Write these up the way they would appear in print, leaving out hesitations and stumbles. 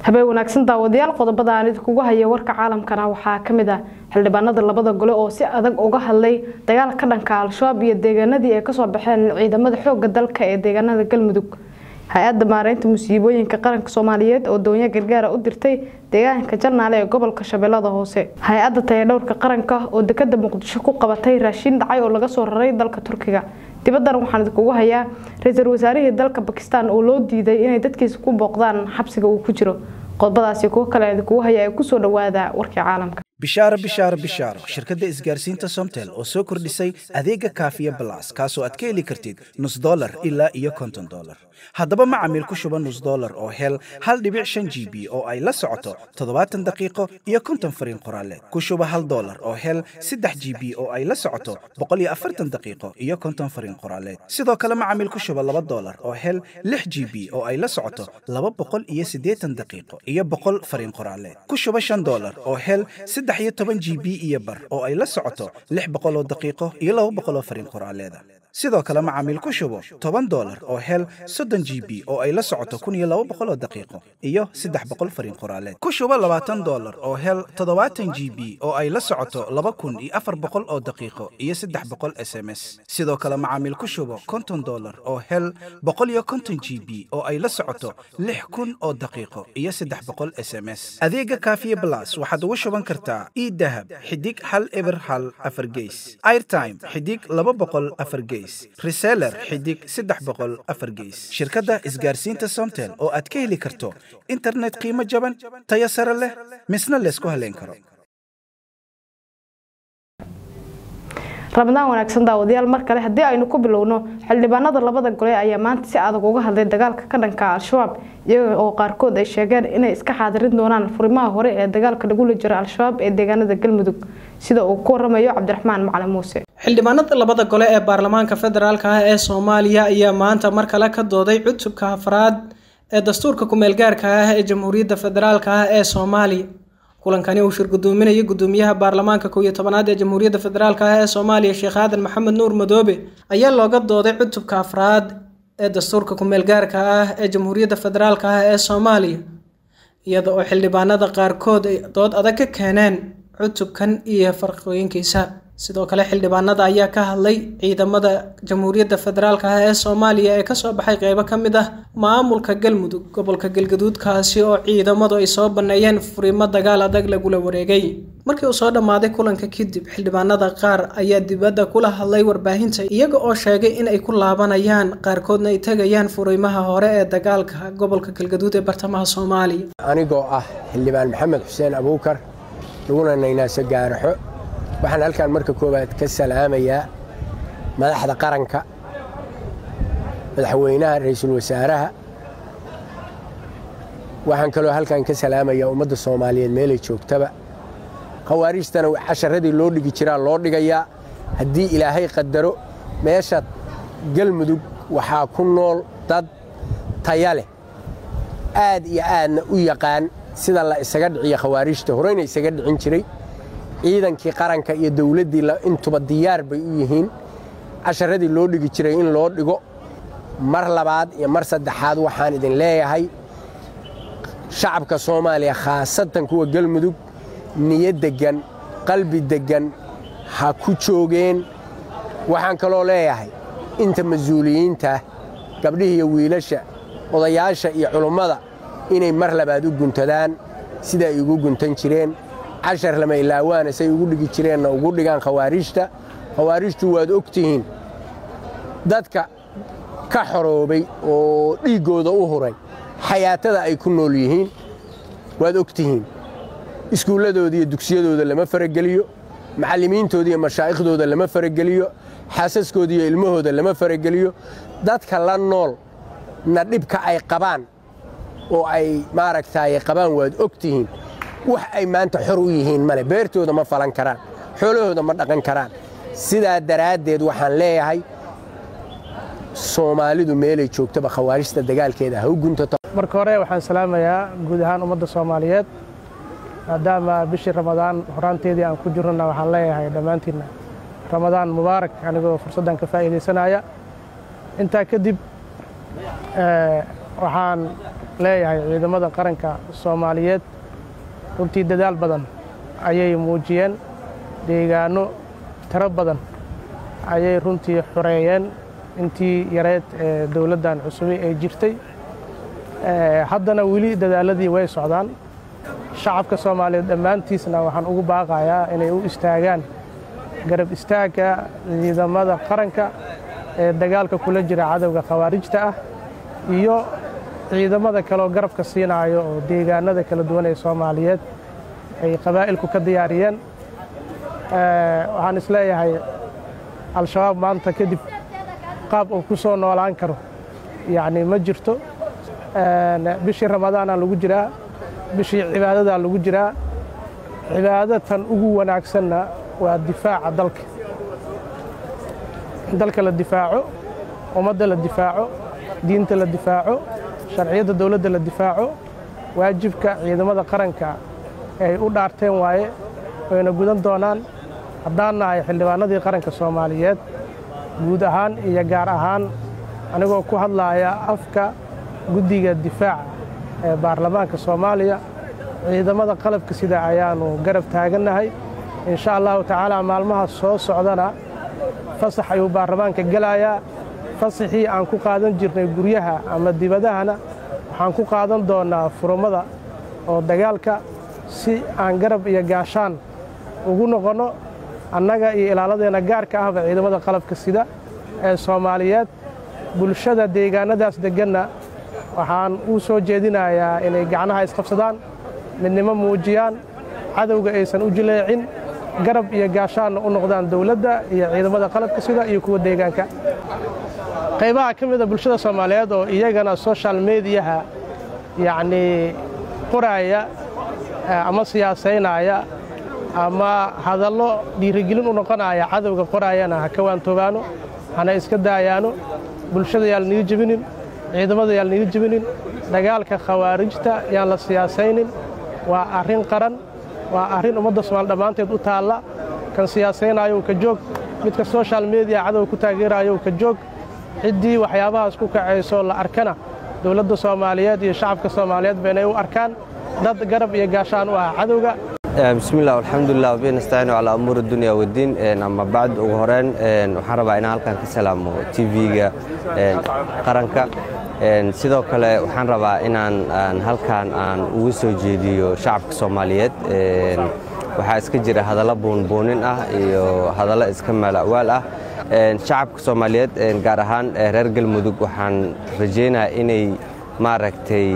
habay wanaagsan daawadayaal qodobada aan idinku haya warka caalamkana waxaa kamid ah xildhibaanada labada gole oo si adag uga hadlay dagaal ka dhanka al-shabaab iyo deegaanadii ay ka soo baxeen ciidamada xoogga dalka ee deegaanada Galmudug hay'adda maareynta musiibooyinka qaranka Soomaaliyeed oo doonyo gargaar u dirtay deegaanka Jarnaale ee gobolka Shabeellada Hoose hay'adda tayadhowrka qaranka oo dekedda Muqdisho ku qabatay raashin dhacay oo laga soo raray dalka Turkiga dibaddan waxaan idinku hayaa ra'iisul wasaaraha dalka Pakistan oo loo diiday inay dadkiisa ku booqdaan xabsiga uu ku jiro qodobadaasi kuwa kale idinku hayaa ku soo dhawaada warka caalamka bishaaro shirkadda isgaarsiinta Somtel oo soo kordhisay adeega Kaafiya Plus kaasoo aad ka heli kartid $0 ilaa iyo $50 haddaba macaamiil ku shuba $0 oo hel 1.5 GB oo ay la socoto 70 daqiiqo iyo 50 fariin qoraaleed ku shuba $1 oo hel 3 GB oo ay la socoto 140 daqiiqo iyo 50 fariin qoraaleed sidoo kale macaamiil ku shuba $2 oo hel 6 GB oo ay la socoto 280 daqiiqo iyo 100 fariin qoraaleed ku shuba $5 oo hel 13 GB iyo bar oo ay la socoto 600 daqiiqo iyo 200 fariin qoraaleed sidoo kale macaamiil ku shubo $10 oo hel 30 GB oo ay la socoto 1200 daqiiqo iyo 300 fariin qoraaleed ku shubo $20 oo hel 70 GB oo ay la socoto 2400 oo daqiiqo iyo 300 SMS sidoo kale macaamiil ku shubo $50 oo hel 150 GB oo ay la socoto 6000 oo daqiiqo iyo 300 SMS adeega Kaafiya Plus waxaad ugu shuban kartaa e-dahab xidig 1 4 gees airtime xidig 200 gees reseller xidig 300 gees shirkadda isgaarsiinta Somtel oo aad ka heli karto internet qiimo jaban tayo sare leh misna la isku haleyn karo Ramadaan wanaagsan daawadayaal mar kale hadii aynu ku bilowno xildhibaanada labada gole ayaa maanta si adag uga hadlay dagaalka ka dhanka al-shabaab iyaga oo qaarkood ay sheegeen inay iska xaadirin doonaan furimaha hore ee dagaalka lagu jiro al-shabaab ee deegaanada Galmudug sida uu ku waramayo Cabdiraxmaan Macalin Muuse xildhibaanada labada gole ee baarlamaanka federaalka ah ee Soomaaliya ayaa maanta mar kale ka dooday cutubka afraad ee dastuurka ku meel gaarka ah ee Jamhuuriyadda Federaalka ah ee Soomaaliya kulankani uu shir gudoominayay gudoomiyaha baarlamaanka 11aad ee Jamhuuriyadda Federaalka ah ee Soomaaliya Sheekh Aadan Maxamed Nuur Madoobe ayaa looga dooday cutubka afraad ee dastuurka ku meel gaarka ah ee Jamhuuriyadda Federaalka ah ee Soomaaliya iyada oo xildhibaanada qaarkood ay dood adag ka keeneen cutubkan iyo farqooyinkiisa sidoo kale xildhibaanada ayaa ka hadlay ciidamada Jamhuuriyadda Federaalka ah ee Soomaaliya ee ka soo baxay qaybo kamid ah maamulka Galmudug gobolka Galgaduud kaasi oo ciidamadu ay soo baneeyeen furimo dagaal adag lagu la wareegay markii uu soo dhamaaday kulanka kadib xildhibaanada qaar ayaa dibadda kula hadlay warbaahinta iyaga oo sheegay in ay ku laabanayaan qaarkoodna ay tagayaan furimaha hore ee dagaalka gobolka Galgaduud ee bartamaha Soomaaliya anigoo ah xildhibaan Maxamed Xuseen Abuukar laguna naynaasa gaaraxo waxaan halkaan marka koobaad ka salaamayaa madaxda qaranka madaxweynaha ra'iisul wasaaraha waxaan kaloo halkaan ka salaamayaa ummadda Soomaaliyeed meel ay joogtaba khawaarijtana casharadii loo dhigi jiraa loo dhigayaa haddii ilaahay qadaro meesha Galmudug waxaa ku nool dad tayo leh aad iyo aadna u yaqaan sida la isaga dhiciyo khawaarijta horeyna isaga dhicin jiray ciidankii qaranka iyo dawladdii intuba diyaar bay u yihiin casharadii loo dhigi jiray in loo dhigo mar labaad iyo mar saddexaad waxaan idin leeyahay shacabka Soomaaliya khaasatan kuwa Galmudug niyad degan qalbi degan ha ku joogeen waxaan kaloo leeyahay inta mas'uuliyiinta gabdhihiisa iyo wiilasha odayaasha iyo culimada inay mar labaad u guntadaan sida ay ugu guntan jireen cashar lama ilaawaan say ugu dhigi jireenna ugu dhigaan khawaarijtu waad ogtihiin dadka ka xoroobay oo dhiigooda u huray xayaatada ay ku nool yihiin waad ogtihiin iskuuladooda iyo dugsiyadooda lama farageliyo macallimiintooda iyo mashaaikhdooda lama farageliyo xaasaskooda iyo ilmahooda lama farageliyo dadka la nool na dhibka ay qabaan oo ay maaragtay qabaan waad ogtihiin wax ay maanta xor u yihiin male beertooda ma falan karaan xoolahooda ma dhaqan karaan sidaa daraadeed waxaan leeyahay Soomaalidu meelay joogtaba khawaarijta dagaalkeeda ha u guntato marka hore waxaan salaamayaa guud ahaan ummadda Soomaaliyeed maadaama bishii Ramadaan horaanteedii aan ku jirnaa waxaan leeyahay dhamaantiina Ramadaan mubaarak anigoo fursadan ka faa'iideysanaya inta kadib waxaan leeyahay ciidamada qaranka Soomaaliyeed runtii dadaal badan ayay muujiyeen deegaano tiro badan ayay runtii xoreeyeen intii yareed dawladdan cusub ay jirtay haddana weli dadaaladii way socdaan shacabka Soomaaliyeed dhammaantiisna waxaan ugu baaqayaa inay u istaagaan garab istaaga ciidamada qaranka ee dagaalka kula jira cadawga khawaarijta ah iyo ciidamada kale oo garabka siinaayo oo deegaanada kala duwan ee Soomaaliyeed ay qabaa'ilku ka diyaariyeen waxaan isleeyahay al-shabaab maanta kadib qaab uu ku soo noolaan karo yacni ma jirto bishii ramadaana lagu jiraa bishii cibaadada lagu jiraa cibaadatan ugu wanaagsanna waa difaaca dalka la difaaco ummadda la difaaco diinta la difaaco sharciyada dawladda la difaaco waajibka ciidamada qaranka ay u dhaarteen waaye wayna gudan doonaan haddaan nahay xildhibaanadii qaranka Soomaaliyeed guud ahaan iyo gaar ahaan anigoo ku hadlaaya afka guddiga difaaca ee baarlamaanka Soomaaliya ciidamada qalabka sida ayaanu garab taaganahay insha Allah taala maalmaha soo socdana fasax ayuu baarlamaanka galayaa fasaxii aan ku qaadan jirnay guryaha ama dibadahana waxaan ku qaadan doonaa furmada oo dagaalka si aan garab iyo gaashaan ugu noqono annaga iyo ilaaladeena gaarka ah ciidamada qalabka sida ee Soomaaliyeed bulshada deegaanadaas deganna waxaan u soo jeedinayaa inay gacnaha isqabsadaan midnimo muujiyaan cadawga aysan u jileecin garab iyo gaashaan u noqdaan dawladda iyo ciidamada qalabka sida iyo kuwa deegaanka qaybaha ka mid ah bulshada Soomaaliyeed oo iyagana social media yacni qoraya ama siyaasaynaya ama hadallo dhiirigelin u noqonaya cadawga qorayana ha ka waantoobaano hana iska daayaano bulshada yaan niga jabinin ciidamada yaan niga jabinin dagaalka khawaarijta yaan la siyaasaynin waa arrin qaran waa arrin ummadda Soomaaliyeed dhammaanteed u taalla kan siyaasaynayo ka joog midka social media cadawga ku taageerayo ka joog ciddii waxyaabahaas ku kacayso la arkana dawladda Soomaaliyeed iyo shacabka Soomaaliyeed beenay u arkaan dad garab iyo gaashaan u ah cadawga bismillaah walxamdulillaah wa nastaciinu calaa umuuri dunya waddiin ama bacd ugu horeen waxaan rabaa inaan halkan ka salaamo TV-ga qaranka sidoo kale waxaan rabaa inaan halkan aan ugu soo jeediyo shacabka Soomaaliyeed waxaa iska jira hadallo buunbuunin ah iyo hadallo iska malawaal ah shacabka Soomaaliyeed gaar ahaan reer Galmudug waxaan rajaynayaa inay maaragtay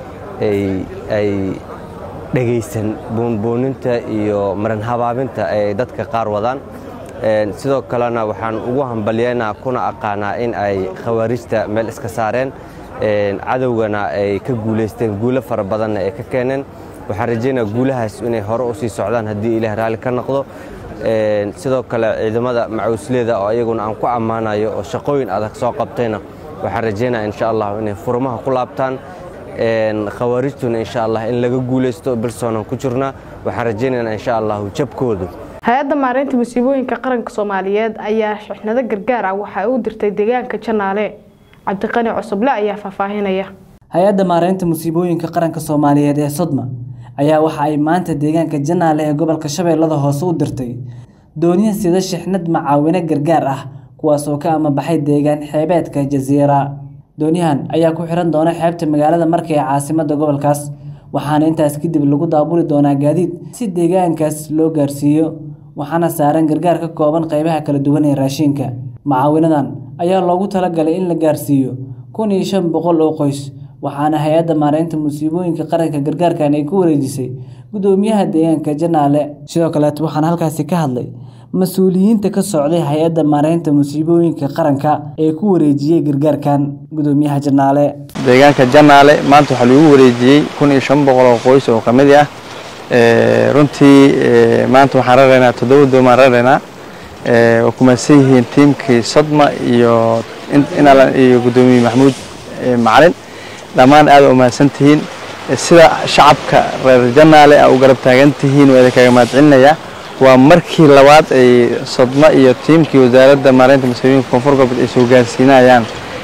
ay dhageysan buunbuuninta iyo maran habaabinta ay dadka qaar wadaan sidoo kalena waxaan ugu hambalyeynaa kuna aqaanaa in ay khawaarijta meel iska saareen cadawgana ay ka guuleysteen guulo fara badanna ay ka keeneen waxaan rajaynayaa guulahaas inay hore u sii socdaan haddii Ilaahay raali ka noqdo sidoo kale ciidamada macuusleeda oo ayaguna aan ku ammaanayo oo shaqooyin adag soo qabtayna waxaan rajaynayaa insha Allah inay furmaha ku laabtaan khawaarijtuna insha Allah in laga guuleysto bilsoonan ku jirna waxaan rajaynayaa insha Allah jabkoodu hay'adda maareynta musiibooyinka qaranka Soomaaliyeed ayaa shixnado gargaar ah waxa uu dirtay deegaanka Janaale Cabdiqani Cusuble ayaa faahfaahinaya hay'adda maareynta musiibooyinka qaranka Soomaaliyeed ee Sodma ayaa waxa ay maanta deegaanka Janaale ee gobolka Shabeellada Hoose u dirtay dooniya sida shixnad macaawino gargaar ah kuwaas oo ka ama baxay deegaan xeebeedka Jazeera dooniyahan ayaa ku xiran doona xeebta magaalada Markay ee caasimadda gobolkaas waxaana intaas kadib lagu daabuli doonaa gaadiid si deegaankaas loo gaarsiiyo waxaana saaran gargaar ka kooban qaybaha kala duwan ee raashinka macaawinadan ayaa loogu talagalay in la gaarsiiyo 1500 oo qoys waxaana hay'adda maareynta musiibooyinka qaranka gargaarkan ay ku wareejisay gudoomiyaha deegaanka Janaale sidoo kale waxaan halkaasi ka hadlay mas'uuliyiinta ka socday hay'adda maareynta musiibooyinka qaranka ee ku wareejiyay gargaarkan gudoomiyaha Janaale deegaanka Janaale maanta waxa lagu wareejiyay 1500 oo qoys oo kamid ah runtii maanta waxaan raraynaa 7 doomaan raraynaa oo kuma siihiin teamkii Sodma iyo gudoomiye Maxamuud Macalin dhamaan aad u mahadsantihiin sida shacabka reer Janaale ay u garab taagan tihiin oo kaga mahadcelinaya waa markii labaad ay Sodma iyo teamkii wasaaradda maareynta musiibooyinka koonfur galbeed ay soo gaarsiinayaan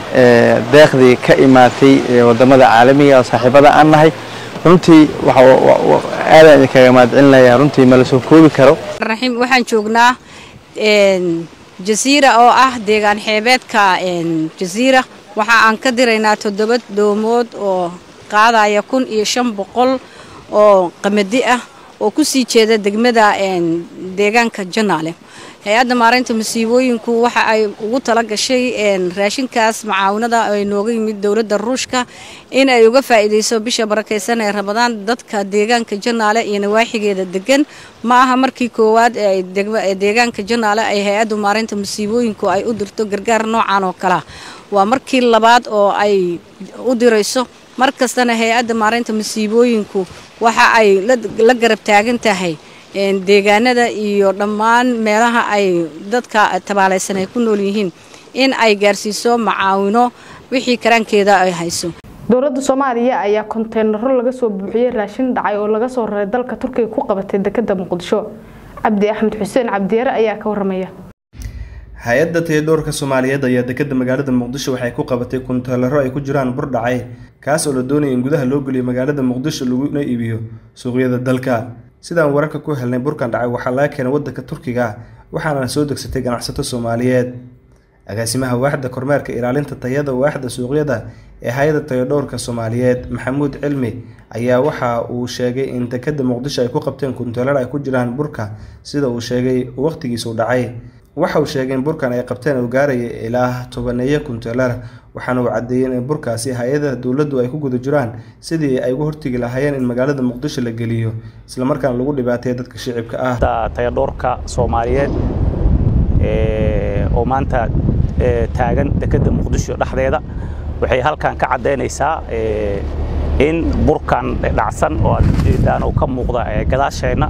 deeqdii ka imaatay wadamada caalamiga oo saaxiibada aan nahay runtii aadaan idinkaga mahadcelinayaa runtii ma la soo koobi karo. waxaan joognaa jasiira oo ah deegaan xeebeedka jasiira waxa aan ka diraynaa 7 doomood oo qaadaya 1500 oo qamadi ah oo ku sii jeeda degmada deegaanka Janaale. hay-adda maareynta masiibooyinku waxa ay ugu tala gashay raashinkaas macaawinada ay nooga yimid dawladda Ruushka in ay uga faa'iideyso bisha barakeysan ee Ramadaan dadka deegaanka Janaale iyo nawaaxigeeda degan. ma aha markii koowaad ee deegaanka Janaale ay hay-adda maareynta masiibooyinku ay u dirto gargaar noocan oo kala waa markii labaad oo ay u dirayso. markastana hay-adda maareynta masiibooyinku waxa ay la garab taagan tahay deegaanada iyo dhammaan meelaha ay dadka tabaalaysan ay ku nool yihiin in ay gaarsiiso macaawino wixii karaankeeda ay hayso. dowladda Soomaaliya ayaa konteynaro laga soo buuxiyay raashin dhacay oo laga soo raray dalka Turkiga ku qabatay dekedda Muqdisho. Cabdi Axmed Xuseen Cabdiyeer ayaa ka warramaya. hay-adda tayadhoorka Soomaaliyeed ayaa dekedda magaalada Muqdisho waxay ku qabatay konteynaro ay ku jiraan bur dhacay kaas oo la doonayay in gudaha loo geliyo magaalada Muqdisho lagu iibiyo suuqyada dalka. sidaan wararka ku helnay burkan dhacay waxa laga keenay wadanka Turkiga waxaana soo degsatay ganacsato Soomaaliyeed. agaasimaha waaxda kormeerka ilaalinta tayada waaxda suuqyada ee hay'adda tayadhoorka Soomaaliyeed Maxamuud Cilmi ayaa waxa uu sheegay in dekedda Muqdisho ay ku qabteen konteynar ay ku jiraan burka sida uu sheegay waqtigiisu dhacay. waxa uu sheegay in burkan ay qabteen oo gaaraya ilaa 10 konteynar waxaana uu cadeeyay in burkaasi hay'adaha dawladdu ay ku guda jiraan sidii ay ugu hortagi lahaayeen in magaalada Muqdisho la geliyo isla markaana lagu dhibaateeyo dadka shacabka ah. tayadhoorka Soomaaliyeed oo maanta taagan dekedda Muqdisho dhaxdeeda waxay halkan ka cadeynaysaa in burkan dhacsan oo jeedaan oo ka muuqda gadaasheena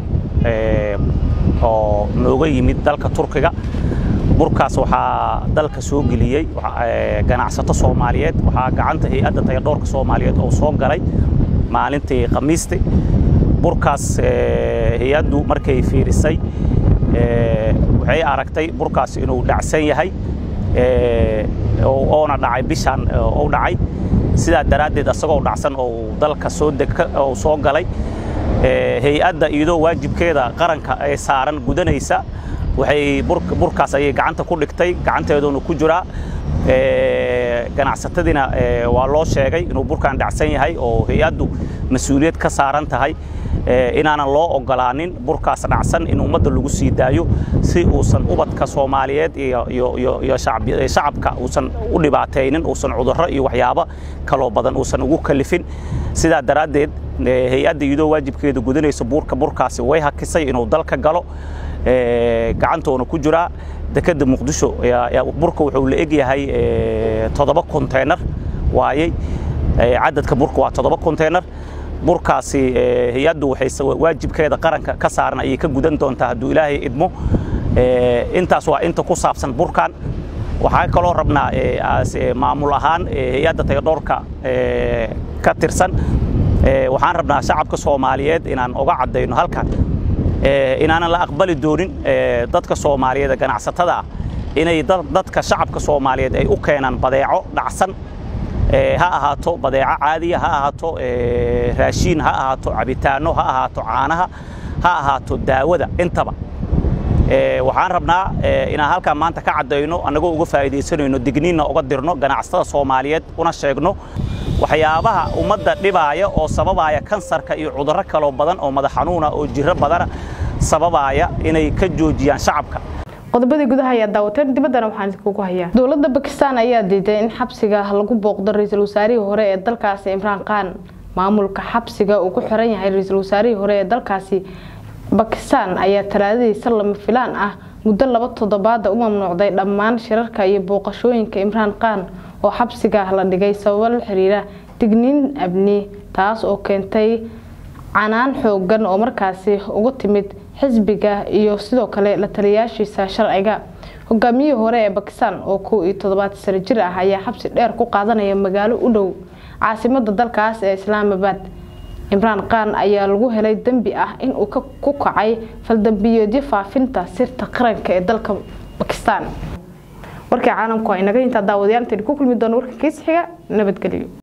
oo nooga yimid dalka Turkiga. burkaas waxa dalka soo geliyay ganacsato Soomaaliyeed waxa gacanta hay'adda tayadhoorka Soomaaliyeed oo soo galay maalintii Khamiistii. burkaas hay'addu markay fiirisay waxay aragtay burkaas inuu dhacsan yahay oo dhacay bishan oo dhacay sida daraadeed asagoo dhacsan oo dalka soo galay. hay-adda iyadoo waajibkeeda qaranka ay saaran gudanaysa waxay burkaas ay gacanta ku dhigtay gacanteeduna ku jira ganacsatadina waa loo sheegay inuu burkan dhacsan yahay oo hay-addu mas'uuliyad ka saaran tahay inaanan loo ogolaanin burkaas dhacsan in ummadda lagu sii daayo si uusan ubadka Soomaaliyeed iyo shacabka uusan u dhibaateynin uusan cudurro iyo waxyaabo kala badan uusan ugu kalifin. sida daraadeed hay-adda iyadoo waajibkeeda gudanaysa burkaasi way hakisay inuu dalka galo gacantoona ku jira dekedda Muqdisho. burka wuxuu la eg yahay 7 konteynar waayay cadadka burka waa 7 konteynar. burkaasi hay-addu waxay waajibkeeda qaranka ka saaran ay ka gudan doontaa hadduu Ilaahay idmo. intaas waa inta ku saabsan burkan. waxaa kaloo rabnaa maamul ahaan hay-adda tayadhoorka ka tirsan waxaan rabnaa shacabka Soomaaliyeed inaan uga cadeyno halkan inaanan la aqbali doonin dadka Soomaaliyeed ganacsatada ah inay dadka shacabka Soomaaliyeed ay u keenaan badeeco dhacsan ha ahaato badeeco caadiya ha ahaato raashin ha ahaato cabitaano ha ahaato caanaha ha ahaato daawada intaba. waxaan rabnaa inaan halkan maanta ka cadeyno anagoo uga faa'iideysanayno digniinna uga dirno ganacsatada Soomaaliyeed una sheegno waxyaabaha ummadda dhibaaya oo sababaya kansarka iyo cudurro kale badan oo madax xanuuna oo jirro badan sababaya inay ka joojiyaan shacabka. qodobada gudaha ayaa daawateen dibaddana waxaan kugu hayaa. dowladda Pakistan ayaa diiday in xabsiga lagu booqdo ra'iisul wasaarihii hore ee dalkaasi Imran Khan. maamulka xabsiga uu ku xiran yahay ra'iisul wasaarihii hore ee dalkaasi Pakistan ayaa talaadadii lama filaan ah muddo 2 toddobaad u mamnuucday dhammaan shirarka iyo booqashooyinka Imran Khan oo xabsiga la dhigay sabab la xiriira digniin abni taas oo keentay canaan xoogan oo markaasi ugu timid xisbiga iyo sidoo kale la taliyaashiisa sharciga. hogaamiyihii hore ee Pakistan oo 17 sano jir ah ayaa xabsi dheer ku qaadanaya magaalo u dhow caasimadda dalkaas ee Islamabad. Imran Khan ayaa lagu helay dambi ah in uu ku kacay faldambiyeedyo faafinta sirta qaranka ee dalka Pakistan. warkii caalamku ay naga inta daawadayaal inta ku kulmi doona warka kiis xiga nabadgelyo